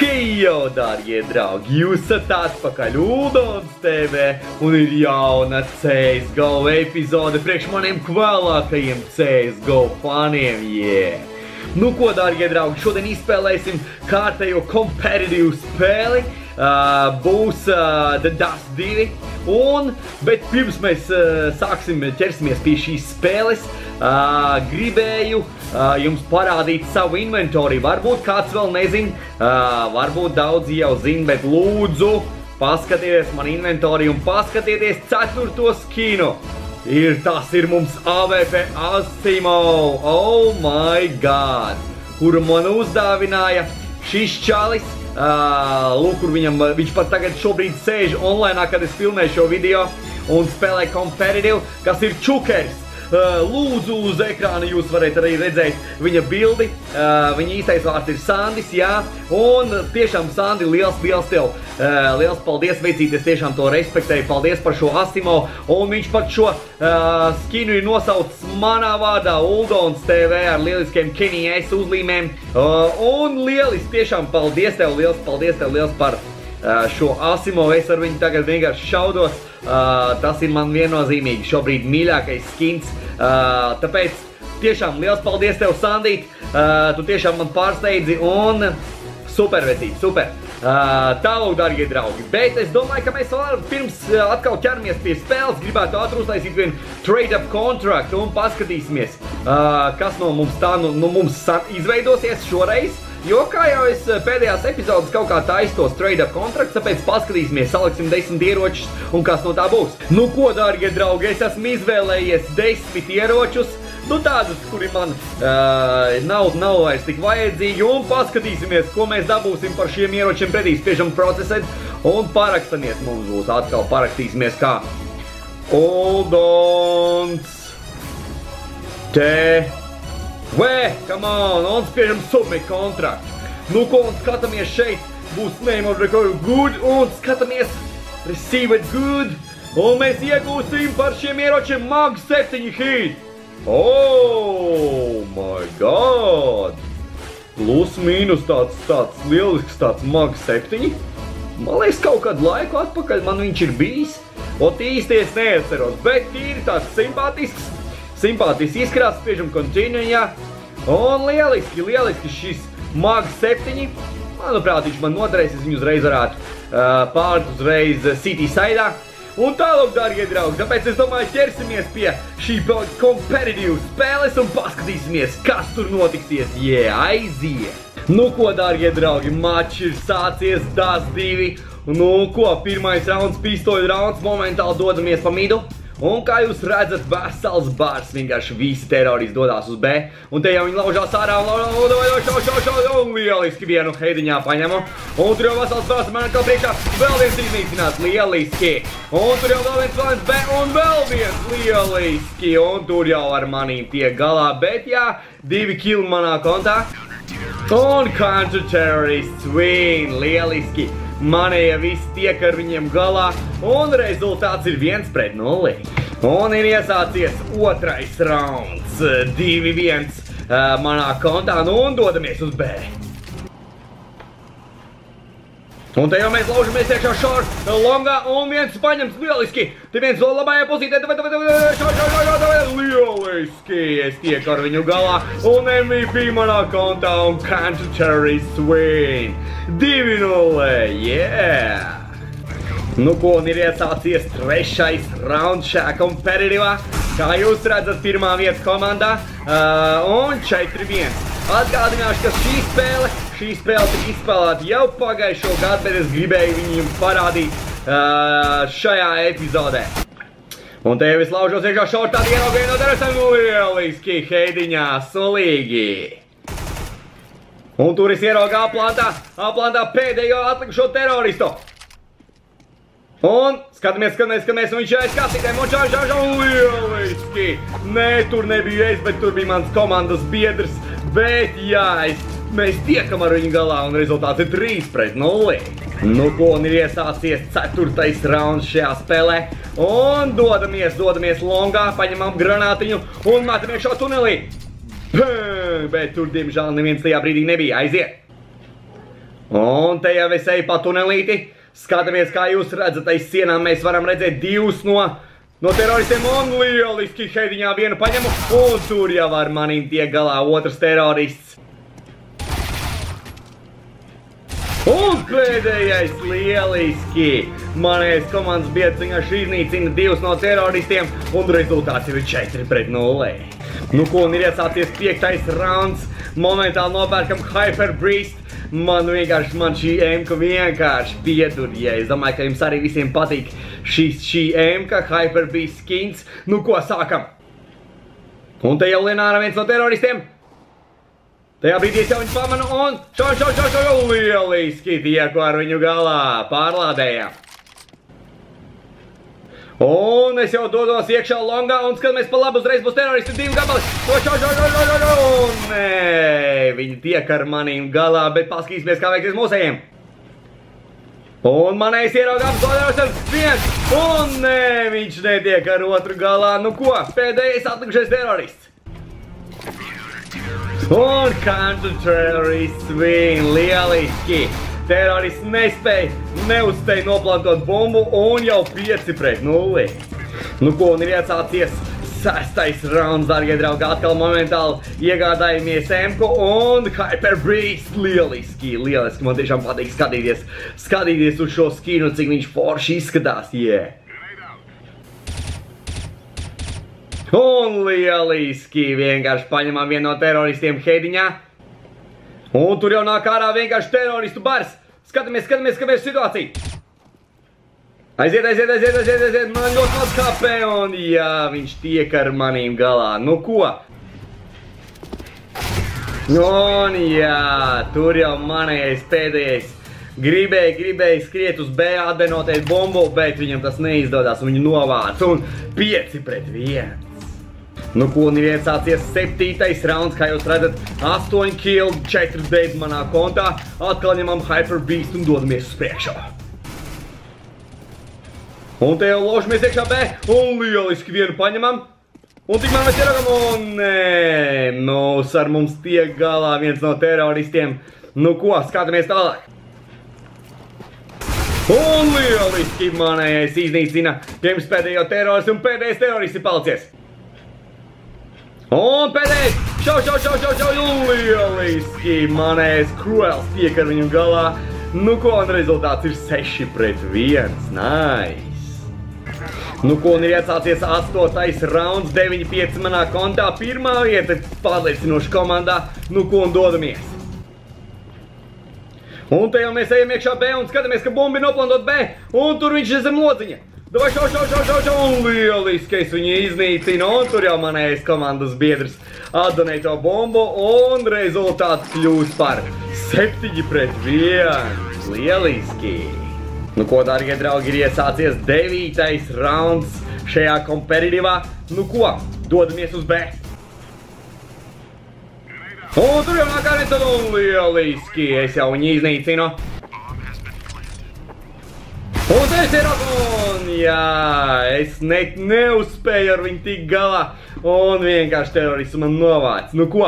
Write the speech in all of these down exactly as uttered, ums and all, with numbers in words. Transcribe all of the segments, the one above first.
Hejo, dārgie draugi, jūs esat atpakaļ Uldons T V un ir jauna C S G O epizode priekš maniem kvēlākajiem C S G O faniem, yeah! Nu ko, dārgie draugi, šodien izspēlēsim kārtējo competitive spēli, uh, būs uh, The Dust divi, un, bet pirms mēs uh, sāksim, ķersimies pie šīs spēles, uh, gribēju uh, jums parādīt savu inventoriju. Varbūt kāds vēl nezin, uh, varbūt daudzi jau zin, bet lūdzu, paskatieties man inventoriju un paskatieties ceturto skinu. Ir, tas ir mums A V P Asimo, oh my god, kuru man uzdāvināja šis čalis, uh, lūk, kur viņam, viņš pat tagad šobrīd sēž online, kad es filmēju šo video un spēlē competitive, kas ir čukers. Uh, lūdzu, uz ekrāna jūs varat arī redzēt viņa bildi, uh, viņa īstais vārds ir Sandis, jā, un tiešām Sandi, liels, liels tev, uh, liels paldies, veicīties, tiešām to respektēju, paldies par šo Asimo, un viņš pat šo uh, skinu ir nosaucis manā vārdā Uldons T V ar lieliskiem Kenny S uzlīmēm, uh, un lieliski, tiešām paldies tev, liels paldies tev, liels par uh, šo Asimo, es ar viņu tagad vienkārši šaudos. Uh, tas ir man viennozīmīgi šobrīd mīļākais skins, uh, tāpēc tiešām liels paldies tev, Sandīt, uh, tu tiešām man pārsteidzi un super vecīt, super. Uh, Tālāk, dārgie draugi, bet es domāju, ka mēs vēl pirms uh, atkal ķeramies pie spēles, gribētu ātri uztaisīt vienu trade-up kontraktu un paskatīsimies, uh, kas no mums tā nu, nu mums izveidosies šoreiz. Jo, kā jau es pēdējās epizodes kaut kā taisu tos trade-up kontrakts, tāpēc paskatīsimies, saliksim desmit ieročus un kas no tā būs. Nu ko, dārgie draugi, es esmu izvēlējies desmit ieročus, nu tādus, kuri man uh, nav, nav vairs tik vajadzīgi, un paskatīsimies, ko mēs dabūsim par šiem ieročiem pretī. Spiežam procesēt un parakstamies, mums būs atkal parakstīsimies kā Uldons T V, come on, un spiežam submit kontraktu. Nu ko, un skatāmies šeit, būs name of record good, un skatāmies receive it good, un mēs iegūsim par šiem ieročiem mag septiņi hit. Oh my god! Plus mīnus tāds, tāds lielisks tāds mag septiņi. Man liekas, kaut kādu laiku atpakaļ man viņš ir bijis, ot īsti es neatceros, bet tīri tāds simpātisks. Simpātisks izkrās, spiežam continue, jā. Un lieliski, lieliski šis mag septiņi. Manuprāt, viņš man noderēs, es viņu uzreiz varētu uh, pārt uzreiz City Side'ā. Un tālāk, dārgie draugi, tāpēc es domāju, ķersimies pie šī competitive spēles un paskatīsimies, kas tur notiksies. Yeah, aiziet! Nu ko, dārgie draugi, mačs ir sācies, Dust divi. Nu ko, pirmais rauns, pistoļu rauns, momentāli dodamies pa midu. Un kā jūs redzat, vesels bārs, vienkārši visi teroristi dodās uz B. Un te jau viņi laužās ārā un laužās, šau, šau, šau, un lieliski vienu heidiņā paņemu. Un tur jau vesels bārs, man atkal priekšā vēl viens iznīcinās, lieliski. Un tur jau vēl viens, vēl viens B, un vēl viens, lieliski. Un tur jau ar manīm tiek galā, bet jā, divi killi manā kontā. Un counter-terrorists win, lieliski. Manēja visi tiek ar viņiem galā, un rezultāts ir viens pret nulli. Un ir iesācies otrais rauns, divi viens uh, manā kontā, nu un dodamies uz B. Un te jau mēs laužamies iekšā short, longā, un viens paņems lieliski. Te viens vēl labājā pozītē, lieliski, es tiek ar viņu galā, un M V P manā kontā, un counter-terrorists win. divi nulle, yeah! Nu ko, un ir iesācies trešais rauns šajā competitivā. Kā jūs redzat, pirmā vieta komandā, uh, un četri viens. Atgādināšu, ka šī spēle, šī spēle tika izspēlēta jau pagājušo gadu, bet es gribēju viņu jums parādīt uh, šajā epizodē. Un te jau es laužos iekšā šortā, ieraugu no darasam, lieliski, heidiņā, solīgi. Un tur es ieraugu A-plantā, A-plantā pēdējo atlikušo teroristu. Un skatāmies, skatāmies, skatāmies, un viņš jau aizkasītēm, un čau, čau, čau, lieliski. Nē, tur nebiju es, bet tur bija mans komandas biedrs. Bet jā, es, mēs tiekam ar viņu galā, un rezultāts ir trīs pret nulli. Nu ko, un ir iesācies ceturtais rauns šajā spēlē. Un dodamies, dodamies longā, paņemam granātiņu un metamies šo tunelī. Bet tur, diemžēl, neviens tajā brīdī nebija. Aiziet! Un te jau es eju pa tunelīti. Skatāmies, kā jūs redzat, aiz sienām mēs varam redzēt divus no, no teroristiem un lieliski heidiņā vienu paņemu. Un tur jau ar manim tiek galā otrs terorists. Un pēdējais lieliski. Manējais komandas biedrs vienkārši iznīcina divus no teroristiem un rezultāts jau ir četri pret nulli. Nu ko, un ir iesācies piektais rauns. Momentāli nopērkam Hyperbeast. Man vienkārši, man šī emka vienkārši piedur, ja es domāju, ka jums arī visiem patīk šis, šī emka, Hyperbeast skins. Nu ko, sākam! Un te jau Lenāra viens no teroristiem. Tajā brīdī es jau viņu pamanu un šo, šo, šo, šo, šo, lieliski tieku ar viņu galā, pārlādējām. Un es jau dodos iekšā longā un skatāmies pa labu uzreiz būs teroristi divi gabali. Šo, šo, šo, šo, šo, šo, un nē, viņi tiek ar manīm galā, bet paskatīsimies, kā veiksies mūsējiem. Un manējais ieraugām terorists viens, un nē, viņš netiek ar otru galā. Nu ko, pēdējais atlikušais terorists. Un counter-terrorists win, lieliski. Terorists nespēja, neuzspēja noplantot bumbu un jau pieci pret nulli. Nu ko, un ir iesācies sestais rauns, dargie draugi, atkal momentāli iegādājamies emku un Hyperbeast. Lieliski, lieliski, man tiešām patīk skatīties, skatīties uz šo skinu, cik viņš forši izskatās, yeah. Un lieliski, vienkārši paņemam vienu no teroristiem heidiņā. Un tur jau nāk ārā vienkārši teroristu bars. Skatāmies, skatāmies, skatāmies situāciju. Aiziet, aiziet, aiziet, aiziet, aiziet. Man ļoti maz H P un jā, viņš tiek ar manīm galā. Nu ko? Un jā, tur jau manējais pēdējais. Gribēja, gribēja skriet uz B, atdenotēt bombu, bet viņam tas neizdodas. Viņu novāc un pieci pret viens. Nu ko, un ir iesācies septītais rauns, kā jūs redzat, astoņi kill, četri dead manā kontā. Atkal ņemam Hyperbeast un dodamies uz priekšā. Un te jau ložamies iekšā B, un lieliski vienu paņemam. Un tikmēr mēs ieraugam, un nē, nu, ar mums tiek galā viens no teroristiem. Nu ko, skatāmies tālāk. Un lieliski manējais iznīcina pirms pēdējo teroristu, un pēdējais terorists ir palicies. Un pēdējais, šau, šau, šau, šau, šau, lieliski, manējais Cruels tiek ar viņu galā. Nu ko, un rezultāts ir seši pret viens, nice. Nu ko, un ir iesācies astotais rauns, deviņi pieci manā kontā, pirmā vieta pārliecinoši komandā. Nu ko, un dodamies. Un te jau mēs ejam iekšā B un skatāmies, ka bumbi noplantot B, un tur viņš ir zem lodziņa. Davai, šau, šau, šau, šau, šau, un lieliski es viņu iznīcinu, un tur jau manējais komandas biedrs atdonēja to bombu, un rezultāts kļūst par septiņi pret viens. Lieliski! Nu ko, dargie draugi, ir iesācies devītais rauns šajā kompetitīvā. Nu ko, dodamies uz B. Un tur jau nāk arī tad, un lieliski, es jau viņu iznīcinu. Un es ieraugu, un jā, es ne, neuzspēju ar viņu tik galā, un vienkārši terorists man novāc. Nu ko?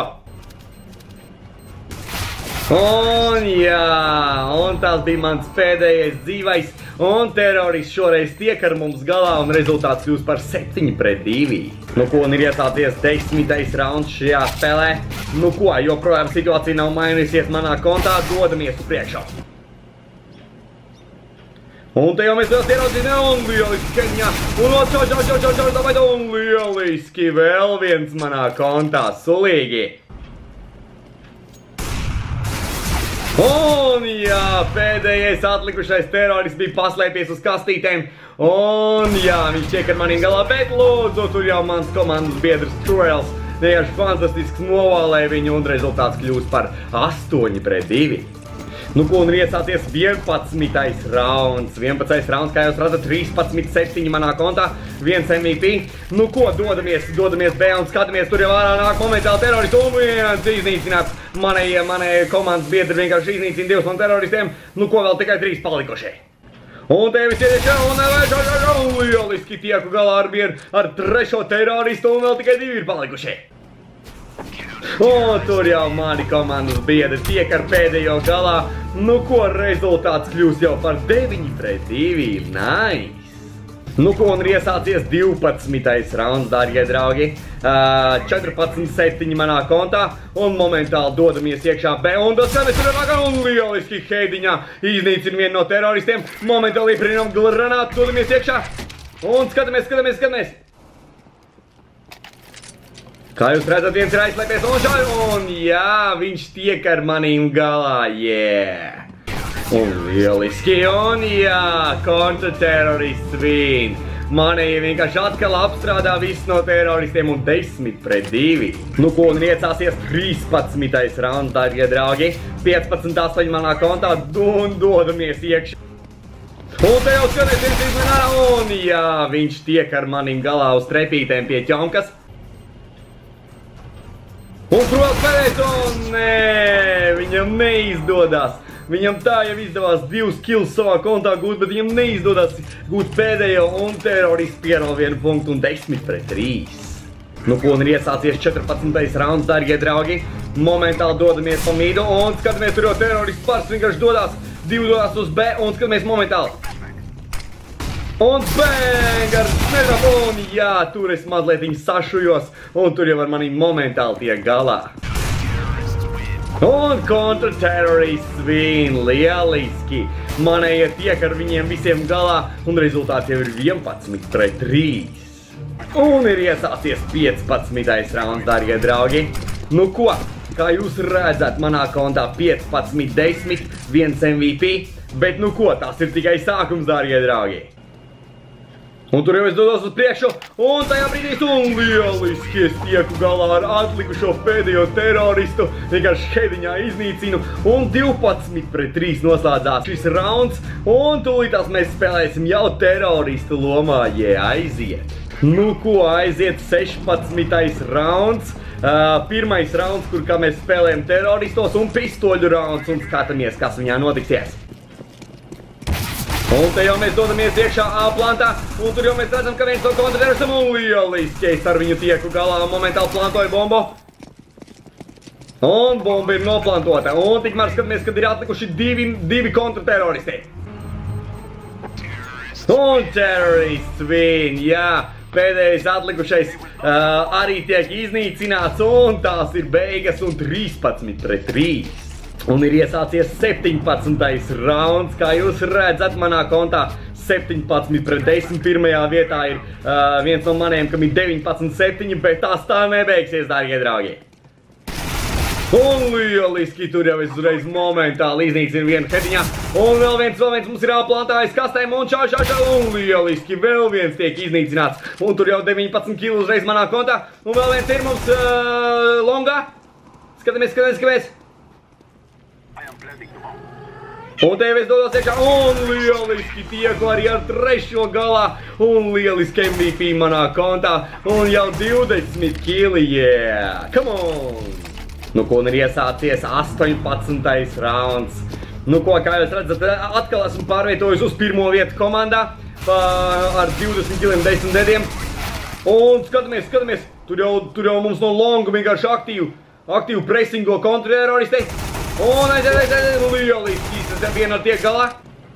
Un jā, un tas bija mans pēdējais dzīvais, un terorists šoreiz tiek ar mums galā, un rezultāts kļūst par septiņi pret divi. Nu ko, un ir iesācies desmitais rauns šajā spēlē. Nu ko, joprojām situācija nav mainījusies manā kontā, dodamies uz priekšā. Un te jau mēs vēl ieraudzījām, un lieliski Keņā, un čau, čau, čau, čau, čau, davai, un lieliski vēl viens manā kontā, sulīgi. Un jā, pēdējais atlikušais terorists bija paslēpies uz kastītēm, un jā, viņš tiek ar maniem galā, bet lūdzu, tur jau mans komandas biedrs Cruels vienkārši fantastisks novēlēja viņu, un rezultāts kļūst par astoņi pret divi. Nu ko, un ir iesācies vienpadsmitais rauns, vienpadsmitais rauns, kā jūs redzat, trīspadsmit septiņi manā kontā, viens M V P. Nu ko, dodamies, dodamies B un skatāmies, tur jau ārā nāk momentāli teroristi, un viens iznīcināt manējie, manējie komandas biedri vienkārši iznīcina divus no teroristiem. Nu ko, vēl tikai trīs palikušie. Un te visi ir šā, un šā, šā, šā, lieliski tieku galā ar biedru, ar trešo teroristu, un vēl tikai divi ir palikušie. O, tur jau mani komandas biedri tiek ar pēdējo galā. Nu ko, rezultāts kļūs jau par deviņi pret divi. Nice! Nu ko, un ir iesācies divpadsmitais rauns, dārgie draugi. Uh, četrpadsmit septiņi manā kontā, un momentāli dodamies iekšā B, un tas skaties ir nākā, un lieliski Heidiņā iznīcina vienu no teroristiem. Momentāli ieprinām granātu, dodamies iekšā, un skatāmies, skatāmies, skatāmies. Kā jūs redzat, viens ir aizslēpies, un šādi, un jā, viņš tiek ar manīm galā, yeah! Un lieliski, un jā, kontraterorists vīn. Manēji vienkārši atkal apstrādā visus no teroristiem un desmit pret divi. Nu ko, un iecāsies trīspadsmitais rauns, dārgie draugi. piecpadsmit astoņi manā kontā, un dodamies iekšā. Un te jau skaties, viens izmenā, un jā, viņš tiek ar manīm galā uz trepītēm pie ķomkas. Un protams, pēdējais, un nē, viņam neizdodas. Viņam tā jau izdevās divus kills savā kontā gūt, bet viņam neizdodas gūt pēdējo, un terorists pierāva vienu punktu un desmit pret trīs. Nu ko, un ir iesācies četrpadsmitais rauns, dārgie draugi. Momentāli dodamies pa mīdu, un skatāmies, tur jau terorists pars vienkārši dodas, divi dodas uz B, un skatāmies momentāli. Un bang, ar nedrap, un jā, tur es mazliet sašujos, un tur jau ar manīm momentāli tiek galā. Un kontraterorists vīn, lieliski. Manēji tiek ar viņiem visiem galā, un rezultāts jau ir vienpadsmit pret trīs. Un ir iesācies piecpadsmitais rauns, dārgie draugi. Nu ko, kā jūs redzat, manā kontā piecpadsmit desmit, viens M V P, bet nu ko, tas ir tikai sākums, dārgie draugi. Un tur jau es dodos uz priekšu, un tajā brīdī, un lieliski es tieku galā ar atlikušo pēdējo teroristu, vienkārši Heidiņā iznīcinu, un divpadsmit pret trīs noslēdzās šis rauns, un tūlītās mēs spēlēsim jau teroristu lomā, jē, aiziet. Nu ko, aiziet sešpadsmitais rauns, uh, pirmais rauns, kur kā mēs spēlējam teroristos, un pistoļu rauns, un skatāmies, kas viņā notiksies. Un te jau mēs dodamies iekšā A plantā, un tur jau mēs redzam, ka viens no kontrateroristam, un lieliski es ar viņu tieku galā, momentāli plantoju bombu. Un bomba ir noplantota, un tikmēr skatāmies, kad ir atlikuši divi, divi kontrateroristi. Un terorists vīn, jā, pēdējais atlikušais uh, arī tiek iznīcināts, un tās ir beigas, un trīspadsmit pret trīs. Un ir iesācies septiņpadsmitais rauns, kā jūs redzat manā kontā septiņpadsmit pret desmit. Pirmajā vietā ir uh, viens no maniem, kam ir deviņpadsmit septiņi, bet tās tā nebeigsies, dārgie draugi. Un lieliski, tur jau es uzreiz momentāli iznīcinu vienu Heidiņā. Un vēl viens, vēl viens mums ir aplantājis kastēm, un čau, čau, čau, un lieliski, vēl viens tiek iznīcināts. Un tur jau deviņpadsmit kili uzreiz manā kontā. Un vēl viens ir mums uh, longā. Skatāmies, skatāmies, skatāmies. Un te jau es dodos iekšā, un lieliski tieku arī ar trešo galā, un lieliski M V P manā kontā, un jau divdesmit kili, yeah, come on! Nu ko, un ir iesācies astoņpadsmitais rauns. Nu ko, kā jūs redzat, atkal esmu pārvietojis uz pirmo vietu komandā, ar divdesmit kiliem, desmit dediem. Un skatāmies, skatāmies, tur jau, tur jau mums no longa vienkārši aktīvu, aktīvu presingo kontrateroristei. Un aiziet, aiziet, lieliski, tas viena ar tiek galā.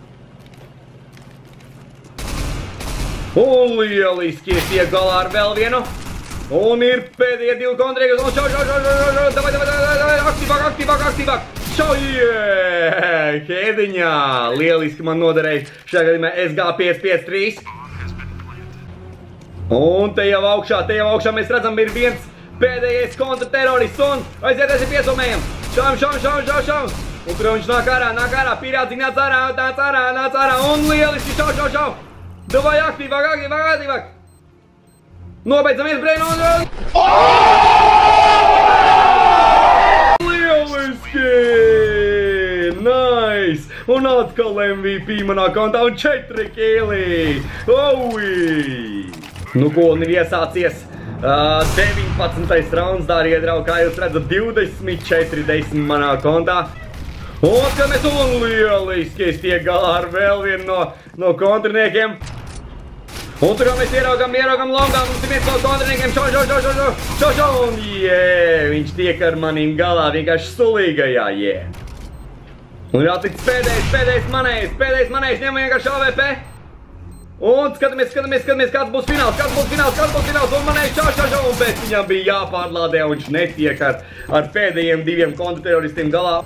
Un lieliski, es tiek galā ar vēl vienu. Un ir pēdējie divi kontrēgas, un šau, šau, šau, šau, šau, davai, davai, davai, aktīvāk, aktīvāk, aktīvāk. Šau, jē, Heidiņā, lieliski man noderēja šajā gadījumā S G pieci pieci trīs. Un te jau augšā, te jau augšā mēs redzam, ir viens pēdējais kontraterorists, un aiziet, aiziet piesomējam. Šaum, šaum, šaum, šaum, šaum. Un tur viņš nāk ārā, nāk ārā, pirācīgi nāc ārā, nāc ārā, nāc ārā, un lieliski, šau, šau, šau. Davai aktīvāk, aktīvāk, aktīvāk. Nobeidzamies, Breino, un... Lieliski! Nice! Un atkal M V P manā kontā, un četri kili! Oi! Nu ko, un ir iesācies Uh, deviņpadsmitais rauns, dārgie draugi, kā jūs redzat, divdesmit četri desmit manā kontā. Un skatāmies, un lieliski es tiek galā ar vēl vienu no, no kontriniekiem. Un tur jau mēs ieraugam, ieraugam longā, mums ir viens no kontriniekiem, šo, šo, šo, šo, šo, šo, šo, un jē, viņš tiek ar manīm galā vienkārši sulīgajā, jē. Un ir atlicis pēdējais, pēdējais manējs, pēdējais manējs, ņem vienkārši A V P. Un skatāmies, skatāmies, skatāmies, kāds būs fināls, kāds būs fināls, kāds būs fināls, un manējs šo, šo, šo, un pēc viņam bija jāpārlādē, un viņš netiek ar, ar pēdējiem diviem kontraterroristiem galā.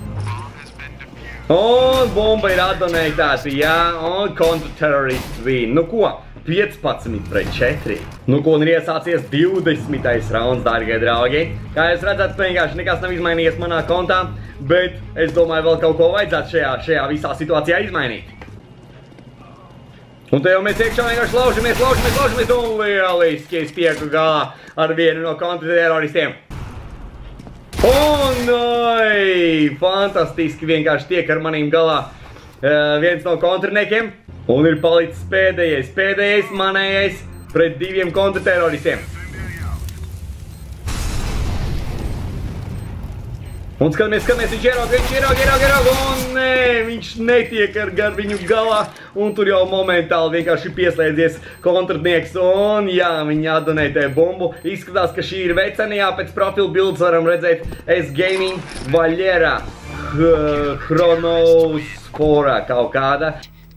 Un bumba ir atdonētāta, jā, un kontraterrorists vīn. Nu ko? piecpadsmit pret četri. Nu, ko un ir iesācies divdesmitais rauns, dārgie draugi. Kā jūs redzat, vienkārši nekas nav izmainījies manā kontā, bet es domāju, vēl kaut ko vajadzētu šajā, šajā visā situācijā izmainīt. Un te jau mēs iekšā vienkārši laužamies, laužamies, laužamies, un lieliski es tieku galā ar vienu no kontraterroristiem. Un, oi, fantastiski vienkārši tiek ar manīm galā uh, viens no kontriniekiem. Un ir palicis pēdējais, pēdējais manējais pret diviem kontraterroristiem. Un skatāmies, skatāmies, viņš ierauga, viņš ierauga, ierauga, ierauga, un nē, viņš netiek ar gar viņu galā, un tur jau momentāli vienkārši pieslēdzies kontratnieks, un jā, viņi atdonētē bumbu. Izskatās, ka šī ir vecenijā, pēc profila bildes varam redzēt S Gaming Vaļera Chronospora kaut kāda.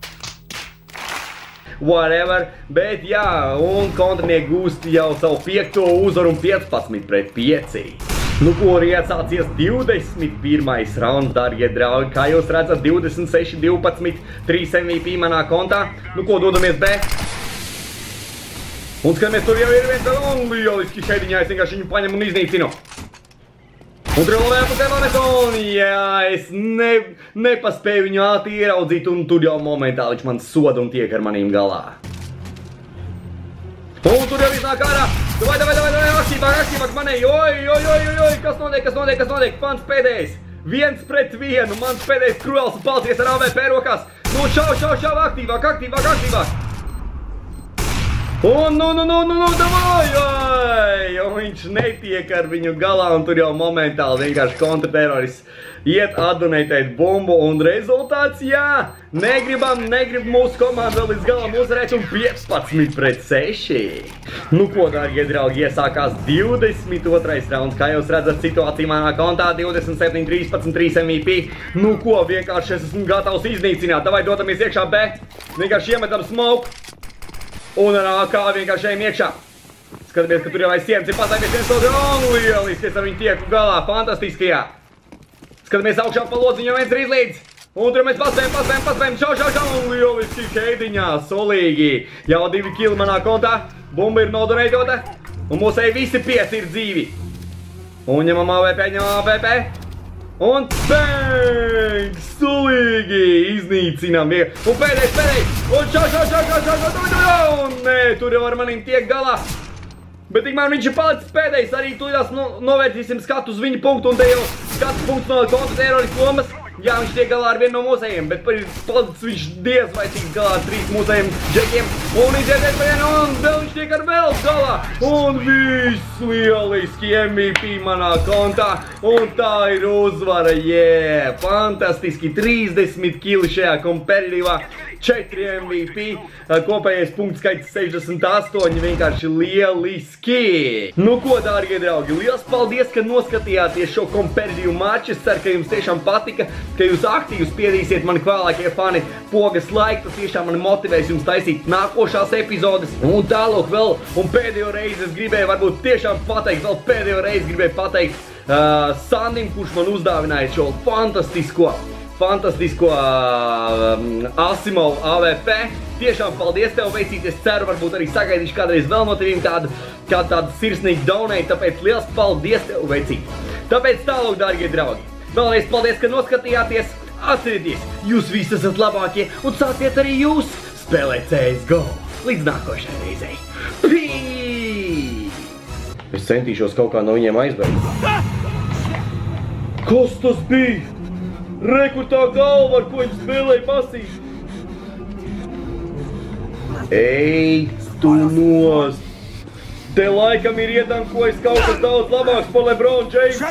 Whatever, bet jā, un kontrinieki gūst jau savu piekto uzvaru un piecpadsmit pret pieci. Nu, ko ir iesācies divdesmit pirmais rauns, dārgie draugi, kā jūs redzat, divdesmit seši divpadsmit, trīs M V P manā kontā. Nu, ko dodamies B? Un skatāmies, tur jau ir viens, un lieliski šeidiņā, es vienkārši viņu paņemu un iznīcinu. Un tur jau labajā pusē manis, un jā, es ne, nepaspēju viņu ātri ieraudzīt, un tur jau momentāli viņš man soda un tiek ar manīm galā. Un tur jau iznāk ārā, davai, davai, davai, davai, aktīvāk, aktīvāk manēji, oj, oj, oj, oj, kas notiek, kas notiek, kas notiek, mans pēdējais, viens pret vienu, mans pēdējais Kruels palcies ar A V P rokās, nu šau, šau, šau, aktīvāk, aktīvāk, aktīvāk. Un, nu, nu, nu, nu, nu, davai, oj, un viņš netiek ar viņu galā, un tur jau momentāli vienkārši kontraterrorists iet atdonētēt bumbu, un rezultāts, jā, negribam, negrib mūsu komanda līdz galam uzvarēt, un piecpadsmit pret seši. Nu, ko, dārgie draugi, iesākās divdesmit otrais rauns, kā jūs redzat situāciju manā kontā, divdesmit septiņi trīspadsmit, trīs M V P. Nu, ko, vienkārši es esmu gatavs iznīcināt, davai dotamies iekšā B, vienkārši iemetam smoke. Un ar A K vienkārši ejam iekšā. Skatāmies, ka tur jau aiz sienas ir pastāvies viens otru, un lieliski es ar viņu tieku galā, fantastiskajā. Skatāmies augšā pa lodziņu, viens ir izlīdz. Un tur mēs paspējam, paspējam, paspējam, šau, šau, šau, un lieliski šeidiņā, solīgi. Jau divi kili manā kontā, bumba ir nodonētota, un mūsēji visi pieci ir dzīvi. Un ņemam A V P, ņemam A V P. Un bang! Sulīgi! Iznīcinām vienu. Un pēdējais, pēdējais! Un šā, šā, šā, šā, šā, šā, šā, šā! Un nē, tur jau ar manīm tiek galā. Bet tikmēr viņš ir palicis pēdējais. Arī tūdās no, novērtīsim skatu uz viņu punktu. Un te jau skatu punkts no kontraterroristu lomas. Jā, viņš tiek galā ar vienu no mūsējiem. Bet palicis viņš diez vai tiks galā ar trīs mūsējiem džekiem. Un iziet par vienu, un vēl viņš tiek ar vēl galā. Un viss lieliski M V P manā kontā. Un tā ir uzvara, jē! Yeah. Fantastiski, trīsdesmit kili šajā kompetitīvā. četri M V P, kopējais punktu skaits sešdesmit astoņi, vienkārši lieliski! Nu ko, dārgie draugi, liels paldies, ka noskatījāties šo kompetitīvu maču. Es ceru, ka jums tiešām patika, ka jūs aktīvi spiedīsiet mani kvēlākie fani pogas laiku. Tas tiešām mani motivēs jums taisīt nākošās epizodes. Un tālāk vēl, un pēdējo reizi es gribēju varbūt tiešām pateikt, vēl pēdējo reizi gribēju pateikt uh, Sandim, kurš man uzdāvināja šo fantastisko fantastisko uh, Asimovu A V P. Tiešām paldies tev, veicīt, es ceru, varbūt arī sagaidīšu kādreiz vēl no tevīm tādu, kā tādu sirsnīgu donate, tāpēc liels paldies tev, veicīt. Tāpēc tālāk, dārgie draugi, vēlreiz paldies, ka noskatījāties, atcerieties, jūs visi esat labākie, un sāciet arī jūs spēlēt C S G O. Līdz nākošai reizei. Peace! Es centīšos kaut kā no viņiem aizbēgt. Kas tas bija? Re, kur tā galva, ar ko viņi spēlēja pasīt. Ej, tu nost. Te laikam ir iedankojis kaut kas daudz labāks par LeBron James.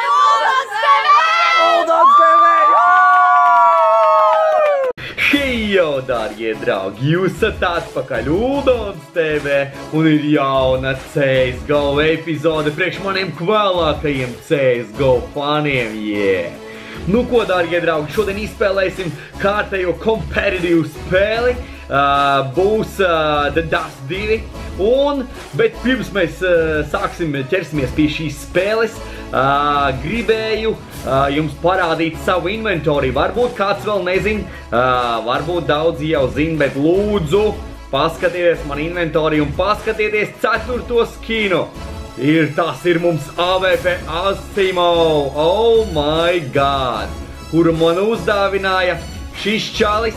Hold on, Hold on, Jo, dārgie draugi, jūs esat atpakaļ Uldons T V un ir jauna C S G O epizode priekš maniem kvēlākajiem C S G O faniem, yeah! Nu ko, dārgie draugi, šodien izspēlēsim kārtējo competitive spēli, uh, būs uh, The Dust divi, un, bet pirms mēs uh, sāksim, ķersimies pie šīs spēles, uh, gribēju uh, jums parādīt savu inventoriju. Varbūt kāds vēl nezin, uh, varbūt daudzi jau zin, bet lūdzu paskatieties man inventoriju un paskatieties ceturto skinu. Ir, tas ir mums A V P Asimo, oh my god, kuru man uzdāvināja šis čalis.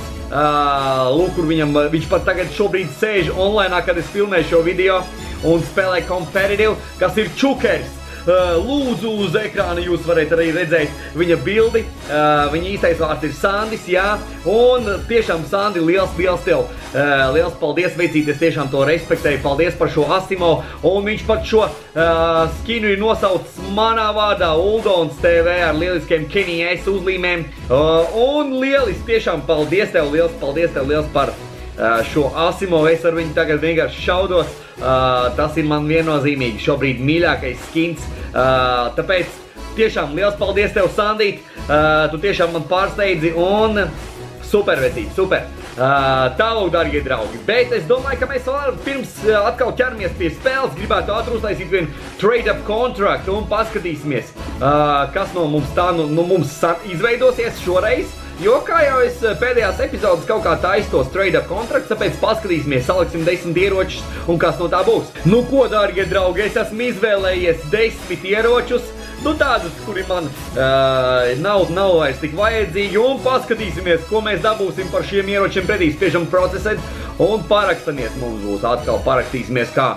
Uh, lūk, kur viņam, viņš pat tagad šobrīd sēž online, kad es filmēju šo video un spēlē competitive, kas ir čukers. Uh, lūdzu, uz ekrāna jūs varat arī redzēt viņa bildi. Uh, viņa īstais vārds ir Sandis, jā. Un tiešām, Sandi, liels, liels tev. Uh, liels paldies, veicīties, tiešām to respektēju. Paldies par šo Asimo. Un viņš pat šo uh, skinu ir nosaucis manā vārdā Uldons T V ar lieliskiem Kenny S uzlīmēm. Uh, un lieliski, tiešām paldies tev, liels paldies tev, liels par uh, šo Asimo. Es ar viņu tagad vienkārši šaudos. Uh, tas ir man viennozīmīgi šobrīd mīļākais skins, uh, tāpēc tiešām liels paldies tev, Sandīt, uh, tu tiešām man pārsteidzi un super vecīgi, super. Uh, Tālāk, dārgie draugi, bet es domāju, ka mēs varam pirms uh, atkal ķeramies pie spēles, gribētu ātri uztaisīt vienu trade-up kontraktu un paskatīsimies, uh, kas no mums tā nu, nu mums izveidosies šoreiz. Jo, kā jau es pēdējās epizodes kaut kā taisu tos trade-up kontrakts, tāpēc paskatīsimies, saliksim desmit ieročus un kas no tā būs. Nu ko, dārgie draugi, es esmu izvēlējies desmit ieročus, nu tādus, kuri man uh, nav, nav vairs tik vajadzīgi, un paskatīsimies, ko mēs dabūsim par šiem ieročiem pretī. Spiežam procesēt un parakstamies. Mums būs atkal parakstīsimies kā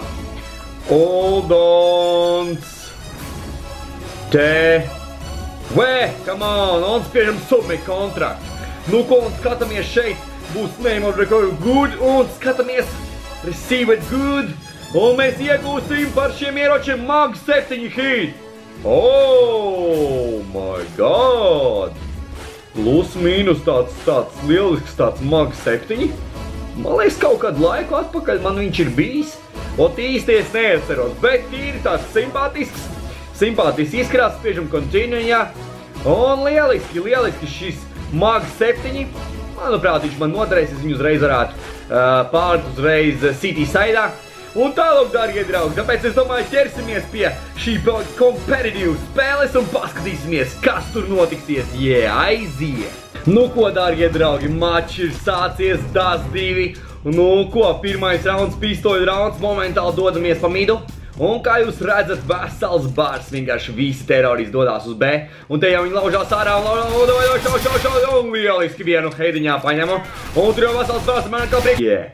Uldons T V, come on, un spiežam submit contract. Nu ko, un skatāmies šeit, būs name of record good, un skatāmies receive it good, un mēs iegūsim par šiem ieročiem mag septiņi hit. Oh my god! Plus mīnus tāds, tāds lielisks tāds mag septiņi. Man liekas, kaut kādu laiku atpakaļ man viņš ir bijis. Ot īsti es neatceros, bet tīri tāds simpātisks. Simpātisks izkrās, spiežam continue, jā. Un lieliski, lieliski šis mag septiņi. Manuprāt, viņš man noderēs, es viņu uzreiz varētu uh, pārt uzreiz City Side'ā. Un tālāk, dārgie draugi, tāpēc es domāju, ķersimies pie šī competitive spēles un paskatīsimies, kas tur notiksies. Yeah, aiziet! Nu ko, dārgie draugi, mačs ir sācies, Dust divi. Nu ko, pirmais rauns, pistoļu rauns, momentāli dodamies pa midu. Un kā jūs redzat, vesels bars, vienkārši visi teroristi dodās uz B. Un te jau viņi laužās ārā un laužās, šau, šau, šau, un lieliski vienu heidiņā paņemu. Un tur jau vesels bars, man kā priekš. Yeah.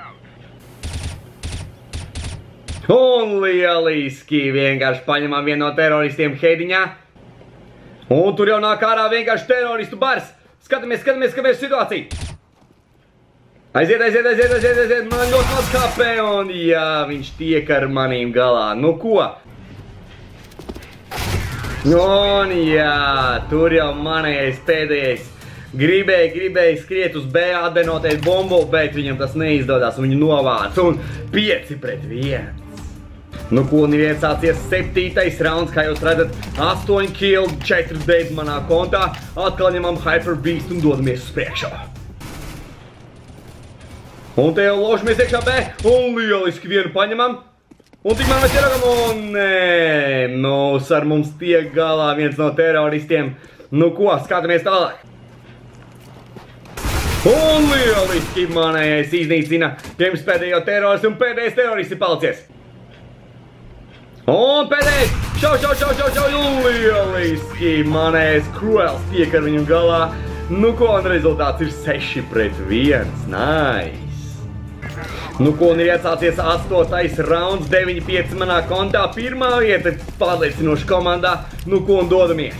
Un lieliski vienkārši paņemam vienu no teroristiem heidiņā. Un tur jau nāk ārā vienkārši teroristu bars. Skatāmies, skatāmies, kāpēc situācija. Aiziet, aiziet, aiziet, aiziet, aiziet, man ļoti maz H P, un jā, viņš tiek ar manīm galā. Nu ko? Un jā, tur jau manējais pēdējais gribēja, gribēja skriet uz B, atbenotēt bombu, bet viņam tas neizdodās, viņu novāc, un pieci pret viens. Nu ko, un ir iesācies septītais rauns, kā jūs redzat, astoņi kill, četri dead manā kontā, atkal ņemam Hyper Beast un dodamies uz priekšā. Un te jau laužamies iekšā B, un lieliski vienu paņemam. Un tikmēr mēs ieragam, un nē, mūs ar mums tiek galā viens no teroristiem. Nu ko, skatāmies tālāk. Un lieliski manējais iznīcina pirms pēdējo teroristu, un pēdējais terorists ir palicies. Un pēdējais, šau, šau, šau, šau, šau, un lieliski manējais Cruels tiek ar viņu galā. Nu ko, un rezultāts ir seši pret viens, nice. Nu ko, un ir iesācies astotais rauns, deviņi pieci manā kontā, pirmā vieta pārliecinoša komandā. Nu ko, un dodamies.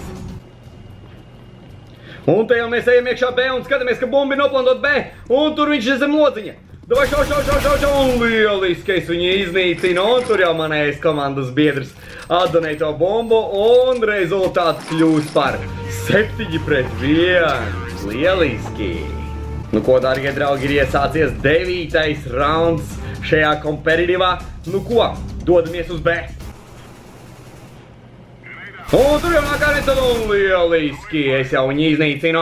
Un te jau mēs ejam iekšā B un skatāmies, ka bomba ir noplantot B, un tur viņš ir zem lodziņa. Davai šau, šau, šau, šau, šau, un lieliskais viņu iznīcina, un tur jau manējais komandas biedrs atdonēja to bombu, un rezultāts kļūst par septiņi pret viens. Lieliski! Nu ko, dārgie draugi, ir iesācies devītais rauns šajā kompetitīvā. Nu ko, dodamies uz B. Un tur jau nāk arī tad un lieliski, es jau viņu iznīcinu.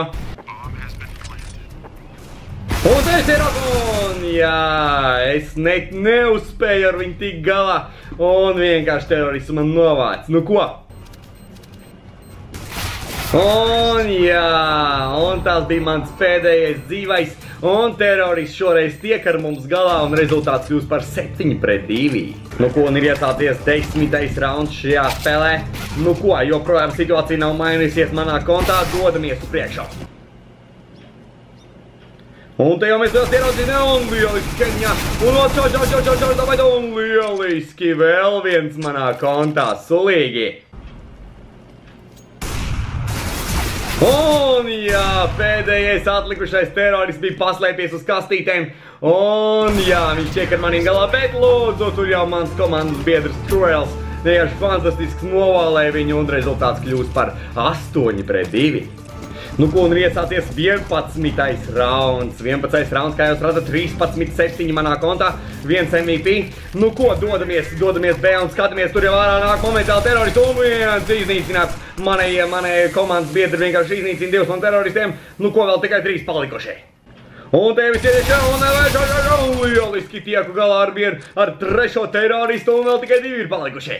Un tas ir un jā, es ne, neuzspēju ar viņu tik galā. Un vienkārši terorists man novāc. Nu ko? Un jā, un tas bija mans pēdējais dzīvais, un terorists šoreiz tiek ar mums galā, un rezultāts kļūst par septiņi pret divi. Nu ko, un ir iesācies desmitais rauns šajā spēlē. Nu ko, joprojām situācija nav mainījusies manā kontā, dodamies uz priekšu. Un te jau mēs vēl ieraudzījām, un lieliski Keņā, un čau, čau, čau, čau, čau, davai, un lieliski vēl viens manā kontā, sulīgi. Un jā, pēdējais atlikušais terorists bija paslēpies uz kastītēm. Un jā, viņš tiek ar maniem galā, bet lūdzu, tur jau mans komandas biedrs Cruels vienkārši fantastisks novēlēja viņu un rezultāts kļūst par astoņi pret divi. Nu ko, un ir iesācies vienpadsmitais rauns. vienpadsmitais rauns, kā jūs redzat, trīspadsmit septiņi manā kontā, viens M V P. Nu ko, dodamies, dodamies B un skatāmies, tur jau ārā nāk momentāli teroristi un viens iznīcināts. Manējie, manējie komandas biedri vienkārši iznīcina divus no teroristiem. Nu ko, vēl tikai trīs palikušie. Un tevis iedieši, un nevajag, un lieliski tieku galā ar vienu, ar trešo teroristu, un vēl tikai divi ir palikušie.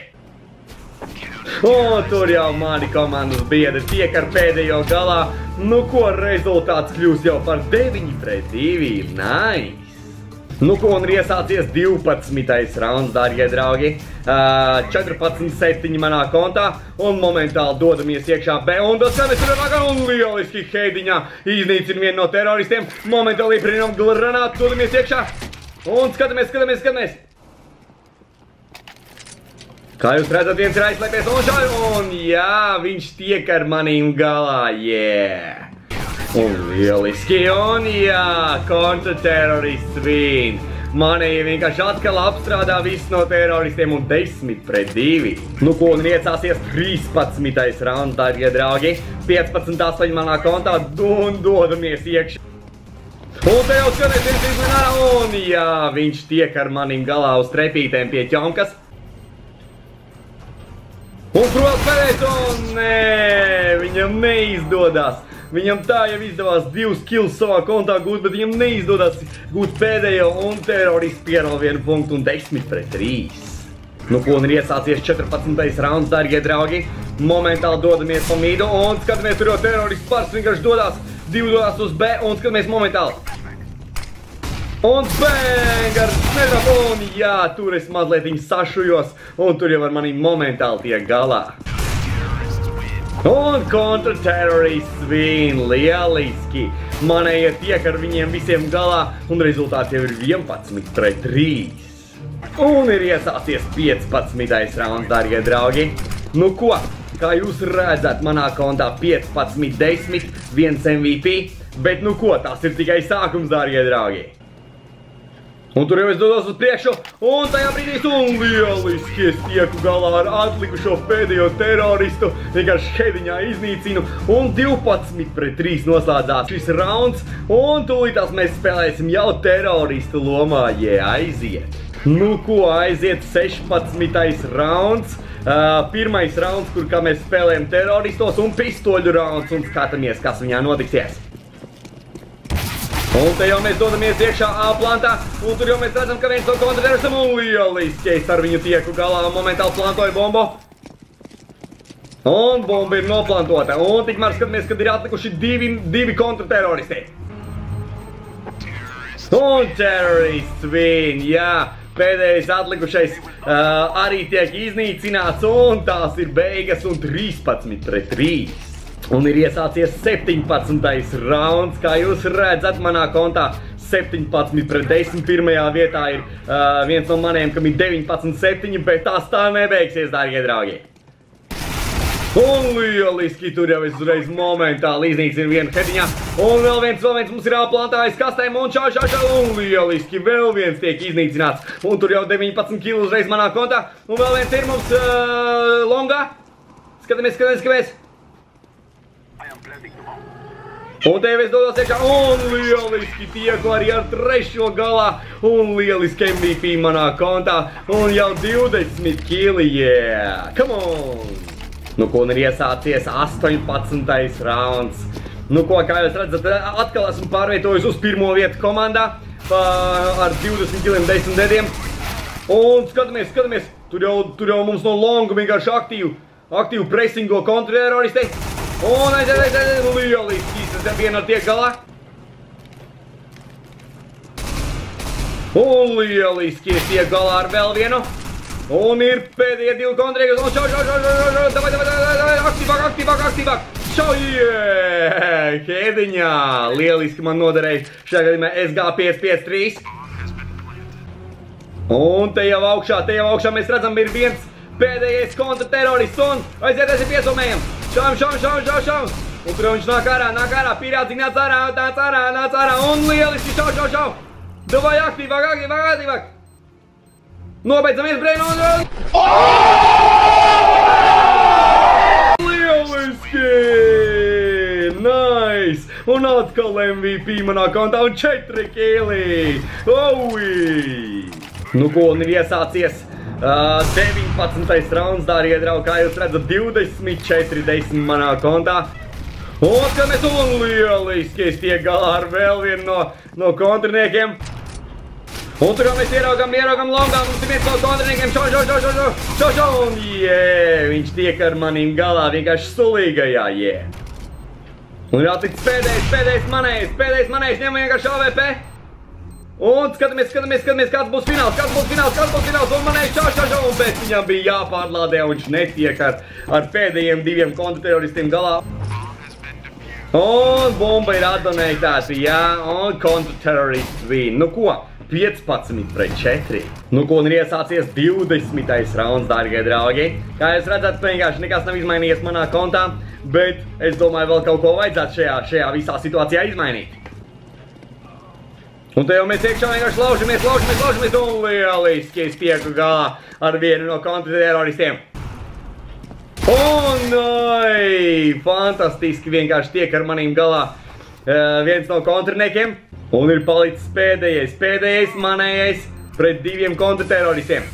Un tur jau mani komandas biedri tiek ar pēdējo galā. Nu ko, rezultāts kļūst jau par deviņi pret divi. Nice! Nu ko, un ir iesācies divpadsmitais rauns, dārgie draugi. četrpadsmit septiņi manā kontā. Un momentāli dodamies iekšā B. Un tas, kā mēs tur nākam, un lieliski Heidiņā iznīcina vienu no teroristiem. Momentāli ieprinām granātu, dodamies iekšā. Un skatāmies, skatāmies, skatāmies. Kā jūs redzat, viens ir aizslēpies un šādi, un jā, viņš tiek ar manīm galā, yeah! Un lieliski, un jā, kontraterorists vīn. Manēji vienkārši atkal apstrādā visus no teroristiem un desmit pret divi. Nu ko, un iecāsies trīspadsmitais rauns, dārgie draugi. piecpadsmit astoņi manā kontā, un dodamies iekšā. Un te jau skaties, viens izmen ārā, un jā, viņš tiek ar manīm galā uz trepītēm pie ķomkas. Un Cruels pēdējais, un nē, viņam neizdodas. Viņam tā jau izdevās divus kills savā kontā gūt, bet viņam neizdodas gūt pēdējo, un terorists pierāva vienu punktu un desmit pret trīs. Nu ko, un ir iesācies četrpadsmitais rauns, dārgie draugi. Momentāli dodamies pa mīdu, un skatāmies, tur jau terorists pars vienkārši dodās, divi dodās uz B, un skatāmies momentāli. Un bang, ar nedabu, un jā, tur es mazliet sašujos, un tur jau ar manī momentāli tiek galā. Un kontraterorists vīn, lieliski. Manējie tiek ar viņiem visiem galā, un rezultāts jau ir vienpadsmit pret trīs. Un ir iesācies piecpadsmitais rauns, dārgie draugi. Nu ko, kā jūs redzat, manā kontā piecpadsmit desmit, viens M V P, bet nu ko, tas ir tikai sākums, dārgie draugi. Un tur jau es dodos uz priekšu, un tajā brīdī un lieliski es tieku galā ar atlikušo pēdējo teroristu, vienkārši Heidiņā iznīcinu, un divpadsmit pret trīs noslēdzās šis rauns, un tūlītās mēs spēlēsim jau teroristu lomā, jē, aiziet. Nu ko, aiziet sešpadsmitais rauns, pirmais rauns, kur kā mēs spēlējam teroristos, un pistoļu rauns, un skatāmies, kas viņā notiksies. Un te jau mēs dodamies iekšā A plantā, un tur jau mēs redzam, ka viens no kontrateroristam un lieliski es ar viņu tieku galā un momentāli plantoju bombu. Un bomba ir noplantota, un tikmēr skatāmies, kad ir atlikuši divi, divi kontrateroristi. Un terorists vīn, jā, pēdējais atlikušais uh, arī tiek iznīcināts, un tās ir beigas un trīspadsmit pret trīs. Un ir iesācies septiņpadsmitais rauns, kā jūs redzat manā kontā septiņpadsmit pret desmit. Pirmajā vietā ir uh, viens no maniem, kam ir deviņpadsmit septiņi, bet tās tā nebeigsies, dārgie draugi. Un lieliski, tur jau es uzreiz momentāli iznīcinu vienu Heidiņā. Un vēl viens, vēl viens mums ir aplantā aiz kastēm, un čau, čau, čau, un lieliski, vēl viens tiek iznīcināts. Un tur jau deviņpadsmit kili uzreiz manā kontā. Un vēl viens ir mums uh, longā. Skatāmies, skatāmies, skatāmies. Un te jau es dodos iekšā, un lieliski tieku arī ar trešo galā, un lieliski M V P manā kontā, un jau divdesmit kili, yeah, come on! Nu, ko, un ir iesācies astoņpadsmitais rauns. Nu, ko, kā jūs redzat, atkal esmu pārvietojis uz pirmo vietu komandā, pa, ar divdesmit kiliem, desmit dediem. Un skatāmies, skatāmies, tur jau, tur jau mums no longa vienkārši aktīvu, aktīvu pressingo kontrteroristi. Un aiziet, aiziet, aiziet, lieliski, tas viena tiek galā. Un lieliski, es tiek galā ar vēl vienu. Un ir pēdējie divi kontrēgas, un šau, šau, šau, šau, šau, davai, davai, davai, aktīvāk, aktīvāk, aktīvāk. Šau, yeah, Hēdiņā, lieliski man noderēja šajā gadījumā S G pieci pieci trīs. Un te jau augšā, te jau augšā mēs redzam, ir viens pēdējais kontraterorists, un aiziet, aiziet piesomējam. Šaum, šaum, šaum, šaum, šaum. Un tur viņš nāk ārā, nāk ārā, pirācīgi nāc ārā, nāc ārā, nāc ārā, un lieliski, šau, šau, šau. Davai aktīvāk, aktīvāk, aktīvāk. Nobeidzamies, Breno, un... Lieliski! Nice! Un atkal M V P manā kontā, un četri kili! Oi! Nu ko, un ir iesācies Uh, deviņpadsmitais rauns, dārgie draugi, kā jūs redzat, divdesmit četri desmit manā kontā. Un skatāmies, un lieliski, es tiek galā ar vēl vienu no, no kontriniekiem. Un tur jau mēs ieraugam, ieraugam longā, mums ir viens no kontriniekiem, šo, šo, šo, šo, šo, šo, šo, un jē, viņš tiek ar manīm galā, vienkārši sulīgajā, jē. Un jau tiks pēdējais, pēdējais manējs, pēdējais manējs, ņem vienkārši A V P. Un skatāmies, skatāmies, skatāmies, kāds būs fināls, kāds būs fināls, kāds būs fināls, un manēji šā, šā, šā, un pēc viņam bija jāpārlādē, un viņš netiek ar, ar pēdējiem diviem kontrateroristiem galā. Un bumba ir atdonētāta, jā, un kontraterorists win. Nu ko, piecpadsmit pret četri. Nu ko, un ir iesācies divdesmitais rauns, dārgie draugi. Kā jūs redzat, vienkārši nekas nav izmainījies manā kontā, bet es domāju, vēl kaut ko vajadzētu šajā, šajā visā situācijā izmainīt. Un te jau mēs iekšā vienkārši laužamies, laužamies, laužamies, un lieliski es tieku galā ar vienu no kontrateroristiem. Un, oi, fantastiski vienkārši tiek ar manīm galā uh, viens no kontriniekiem. Un ir palicis pēdējais, pēdējais manējais pret diviem kontrateroristiem.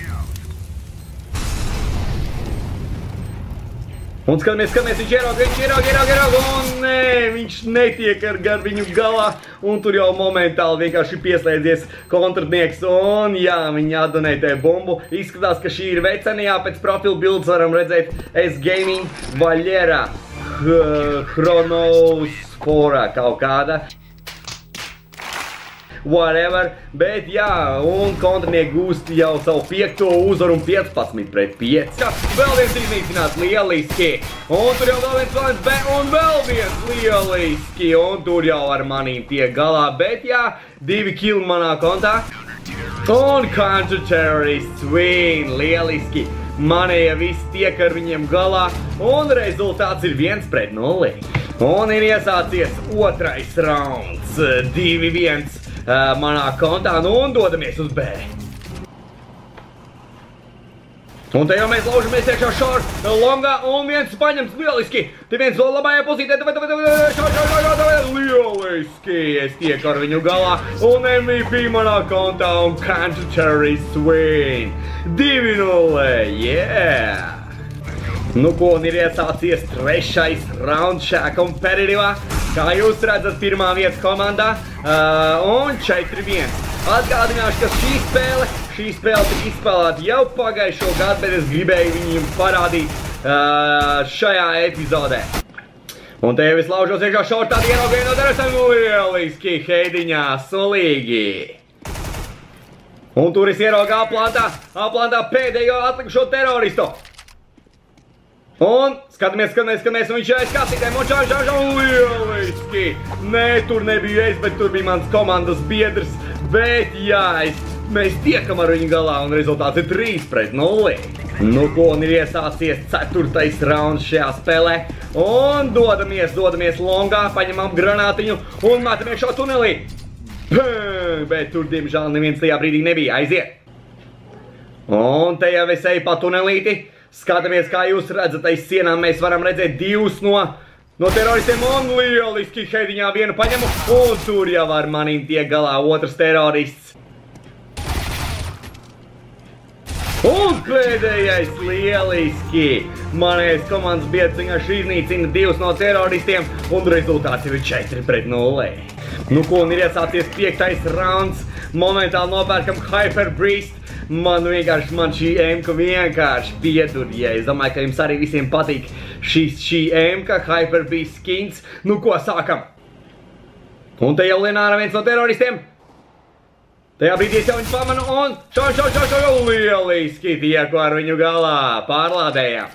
Un skatāmies, skatāmies, viņš ierauga, viņš ierauga, ierauga, ierauga, un nē, viņš netiek ar gar viņu galā, un tur jau momentāli vienkārši pieslēdzies kontratnieks, un jā, viņi atdonētē bumbu. Izskatās, ka šī ir vecenijā, pēc profila bildes varam redzēt S Gaming Vaļera Chronospora kaut kāda. Whatever, bet jā, un kontrinieki gūst jau savu piekto uzvaru un piecpadsmit pret pieci. Vēl viens iznīcinās, lieliski, un tur jau vēl viens, vēl viens, be, un vēl viens, lieliski, un tur jau ar manīm tiek galā, bet jā, divi kili manā kontā. Un kontraterorists win, lieliski, manēja visi tiek ar viņiem galā, un rezultāts ir viens pret nulli. Un ir iesācies otrais rauns, divi viens. Uh, manā kontā, nu un dodamies uz B. Un te jau mēs laužamies iekšā šār, longā, un viens paņems lieliski. Te viens vēl labājā pozītē, davai, davai, davai, šār, šār, šār, davai, lieliski. Es tiek ar viņu galā, un M V P manā kontā, un kontraterorists win. divi nulle, yeah! Nu ko, un ir iesācies trešais rauns šajā kompetitīvā. Kā jūs redzat, pirmā vieta komandā, uh, un četri viens. Atgādināšu, ka šī spēle, šī spēle tika izspēlēta jau pagājušo gadu, bet es gribēju viņu jums parādīt uh, šajā epizodē. Un te jau es laužos iekšā šortā, ieraugu vienu no darasam, lieliski, Hēdiņā, sulīgi. Un tur es ieraugu aplantā, aplantā pēdējo atlikušo teroristu. Un skatāmies, skatāmies, skatāmies, un viņš jau skatītēm, un šā, šā, šā, lieliski. Nē, tur nebiju es, bet tur bija mans komandas biedrs, bet jā, es, mēs tiekam ar viņu galā, un rezultāts ir trīs pret nulli. Nu ko, un ir iesācies ceturtais rauns šajā spēlē, un dodamies, dodamies longā, paņemam granātiņu, un mētam iekšā tunelī. Pum, bet tur, diemžēl, neviens tajā brīdī nebija, aiziet. Un te jau es eju pa tunelīti. Skatāmies, kā jūs redzat, aiz sienām mēs varam redzēt divus no no teroristiem un lieliski heidiņā vienu paņemu, un tur jau ar manim tiek galā otrs terorists. Un pēdējais lieliski! Manējais komandas biedrs vienkārši iznīcina divus no teroristiem, un rezultāts jau ir četri pret nulli. Nu ko, un ir iesācies piektais rauns, momentāli nopērkam Hyper Beast. Man vienkārši, man šī emka vienkārši piedurja. Es domāju, ka jums arī visiem patīk šis, šī emka, Hyper Beast skins. Nu ko, sākam! Un te jau lien ārā viens no teroristiem. Tajā brīdī es jau viņu pamanu un šo, šo, šo, šo, šo, lieliski tieku ar viņu galā, pārlādējām.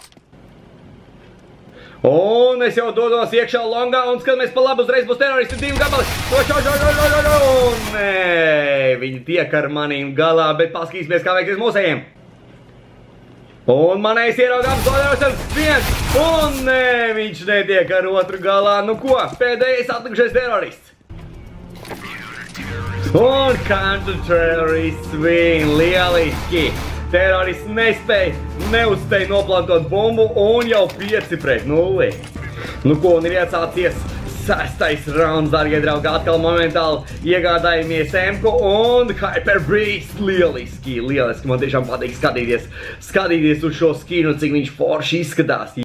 Un es jau dodos iekšā longā un skatāmies pa labu, uzreiz būs teroristi divi gabali. Šo, šo, šo, šo, šo, šo, un nē, viņi tiek ar manīm galā, bet paskatīsimies, kā veiksies mūsējiem. Un manējais ieraugām terorists viens, un nē, viņš netiek ar otru galā. Nu ko, pēdējais atlikušais terorists. Un counter-terrorists win, lieliski! Terrorists nespēja, neuzspēja noplantot bumbu un jau pieci pret nulli. Nu ko, un ir iesācies sestais rauns, dargie draugi, atkal momentāli iegādājamies emku un Hyper Beast, lieliski, lieliski. Man tiešām patīk skatīties, skatīties uz šo skinu, cik viņš forši izskatās.